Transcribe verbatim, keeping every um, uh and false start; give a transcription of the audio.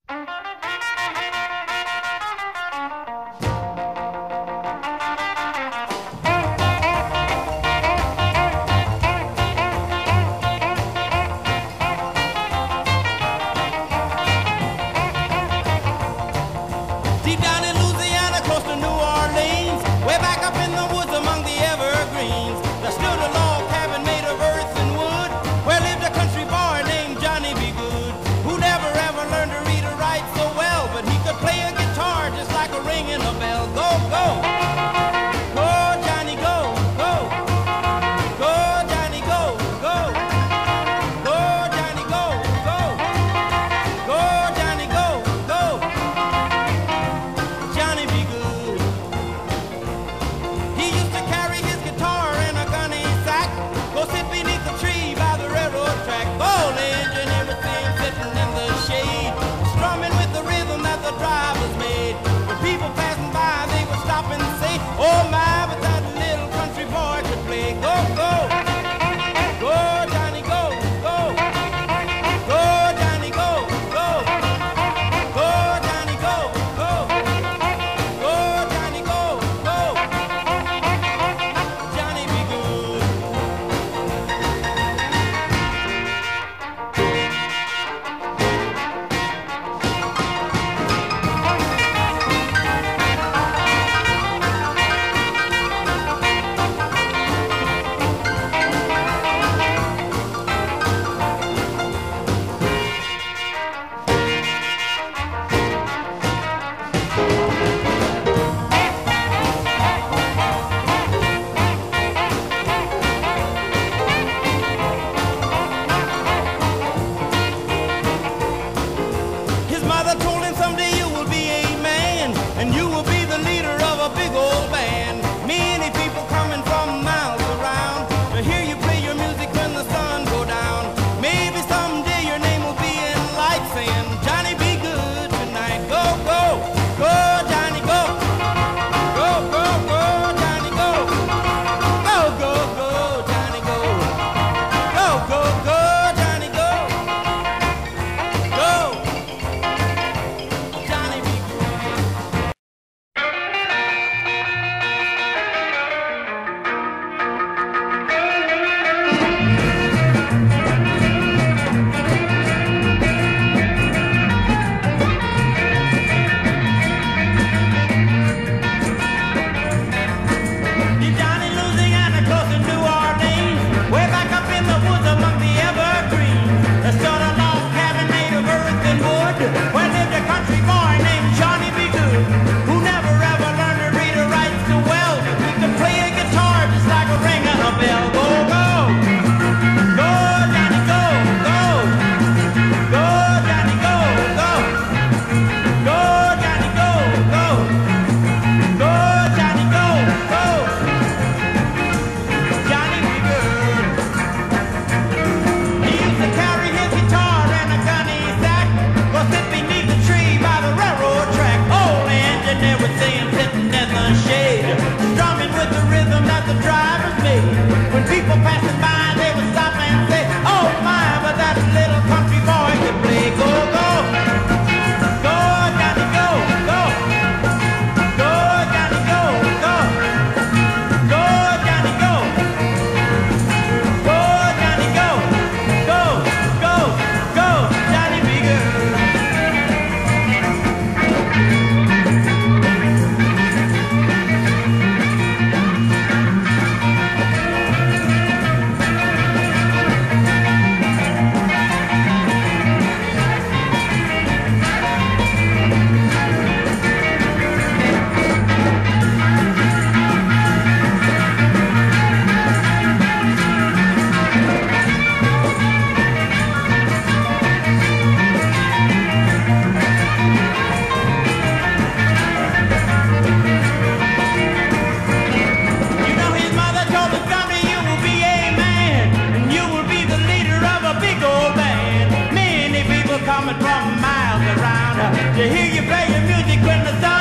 Deep down in Louisiana, close to New Orleans, way back up in the woods among the evergreens, there stood a log cabin made of earth and wood, where lived a country boy named Johnny B. Good, who never ever learned to read or write so well, but he could play a guitar just like a ringing a bell. Go, go! Go, Johnny, go, go! Go, Johnny, go, go! Go, Johnny, go, go! Go, Johnny, go, go! Johnny B. Good. He used to carry his guitar in a gunny sack, go sit beneath the tree by the railroad track, gold engine, everything sitting in the shade, strumming with the rhythm that the drivers made. When people passing by, they would stop and say, oh my, but that little country boy could play. Go, go! Go, Johnny, go, go! Go, Johnny, go, go! Go, Johnny, go, go! Go, Johnny, go, go! Johnny B. Good. His mother told him someday you will be a man, and you will be the leader of a big old band. Many people coming from miles around to hear you play your music when the sun go down. Maybe someday your name will be in lights saying, Johnny B. Good tonight. Go, go, go, Johnny, go. Go, go, go, Johnny, go. Go, go, go, Johnny, go. Go, go, go, Johnny, go. Go. Johnny B. Good. Deep down in Louisiana, close to New Orleans, way back up in the woods among the evergreens, there stood a log cabin made of earth and wood, where lived a country boy named Johnny B. Good, who never ever learned to read or write so well, but he could play a guitar just like a ring on a bell. Go, go! Go, Johnny, go, go! Go, Johnny, go, go! Go, Johnny, go, go! Go, Johnny, go, go! Johnny B. Good. He used to carry his guitar in a gunny sack, go sit beneath the tree by the railroad track. Old engine, everything sitting in the shade, strumming with the rhythm that the drivers made. When people passing by, they would stop and say, oh my, but that little country boy could play. Go, go! Go, Johnny, go, go! Go, Johnny, go, go! Go, Johnny, go! Go, Johnny, go! Go, go, go, Johnny B. Good. You know his mother told him someday you will be a man, and you will be the leader of a big old band. Many people coming from miles around to hear you play your music when the sun